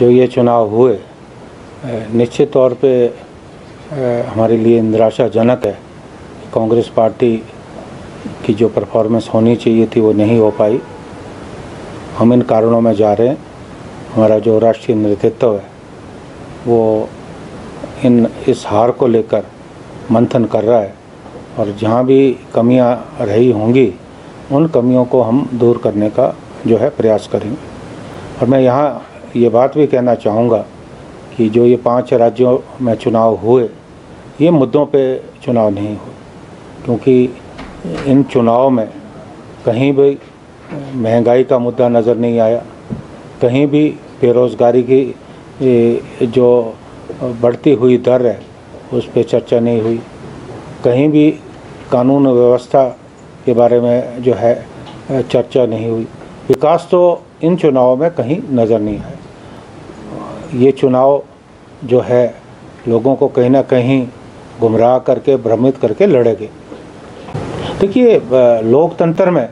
जो ये चुनाव हुए निश्चित तौर पे हमारे लिए निराशाजनक है। कांग्रेस पार्टी की जो परफॉर्मेंस होनी चाहिए थी वो नहीं हो पाई। हम इन कारणों में जा रहे हैं। हमारा जो राष्ट्रीय नेतृत्व है वो इस हार को लेकर मंथन कर रहा है और जहाँ भी कमियां रही होंगी उन कमियों को हम दूर करने का जो है प्रयास करेंगे। और मैं यहाँ ये बात भी कहना चाहूँगा कि जो ये 5 राज्यों में चुनाव हुए ये मुद्दों पे चुनाव नहीं हुए, क्योंकि इन चुनाव में कहीं भी महंगाई का मुद्दा नज़र नहीं आया, कहीं भी बेरोज़गारी की जो बढ़ती हुई दर है उस पर चर्चा नहीं हुई, कहीं भी कानून व्यवस्था के बारे में जो है चर्चा नहीं हुई। विकास तो इन चुनावों में कहीं नज़र नहीं आया। ये चुनाव जो है लोगों को कहीं ना कहीं गुमराह करके भ्रमित करके लड़े गए। देखिए, लोकतंत्र में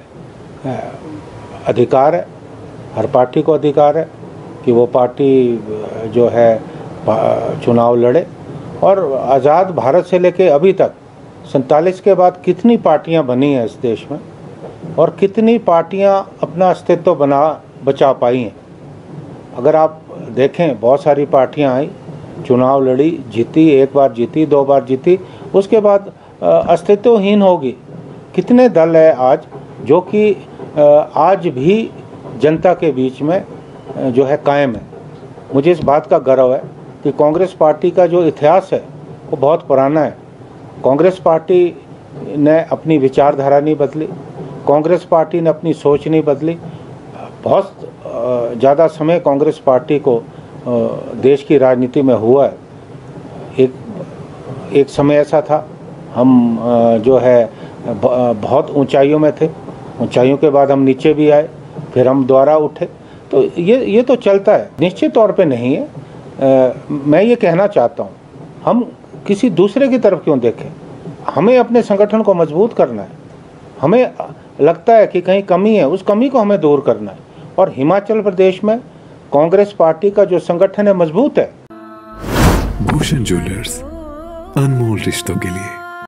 अधिकार है, हर पार्टी को अधिकार है कि वो पार्टी जो है चुनाव लड़े। और आज़ाद भारत से लेके अभी तक 47 के बाद कितनी पार्टियां बनी हैं इस देश में और कितनी पार्टियां अपना अस्तित्व बचा पाई हैं। अगर आप देखें, बहुत सारी पार्टियां आई, चुनाव लड़ी, जीती, एक बार जीती, 2 बार जीती, उसके बाद अस्तित्वहीन होगी। कितने दल है आज जो कि आज भी जनता के बीच में जो है कायम है। मुझे इस बात का गर्व है कि कांग्रेस पार्टी का जो इतिहास है वो बहुत पुराना है। कांग्रेस पार्टी ने अपनी विचारधारा नहीं बदली, कांग्रेस पार्टी ने अपनी सोच नहीं बदली। बहुत ज़्यादा समय कांग्रेस पार्टी को देश की राजनीति में हुआ है। एक समय ऐसा था हम जो है बहुत ऊंचाइयों में थे, ऊंचाइयों के बाद हम नीचे भी आए, फिर हम दोबारा उठे। तो ये तो चलता है, निश्चित तौर पे नहीं है। मैं ये कहना चाहता हूँ, हम किसी दूसरे की तरफ क्यों देखें। हमें अपने संगठन को मजबूत करना है। हमें लगता है कि कहीं कमी है, उस कमी को हमें दूर करना है। और हिमाचल प्रदेश में कांग्रेस पार्टी का जो संगठन है मजबूत है। भूषण ज्वेलर्स, अनमोल रिश्तों के लिए।